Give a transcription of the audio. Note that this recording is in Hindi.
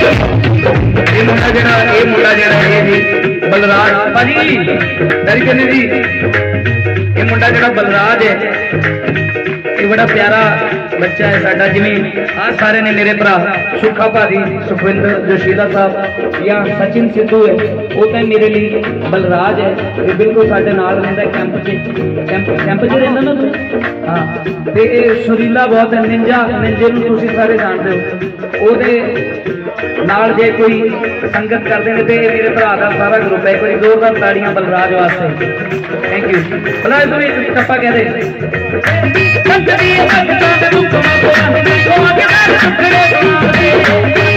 ये मुंडा जरा ये जी बलराज भाजी डर के जी। ये मुंडा जरा बलराज है, ये बड़ा प्यारा बच्चा है साडा। जिमें आ सारे ने मेरे भरा सुखा भाजी, सुखविंदर जोशीला साहब या सचिन सिद्धू है, वो तो मेरे लिए बलराज है। ये बिल्कुल साडे नाल रहिंदा कैंप च रहिंदा ना तुसीं। हाँ ते सुरीला बहुत है, निंजे नूं तुसीं सारे जानते हो। ओहदे नाल जे कोई संगत करते हैं तो मेरे भरा का सारा ग्रुप है। कोई जोरदार ताड़ियां बलराज वास्ते। Thank you Balraj. तुम टप्पा कह दे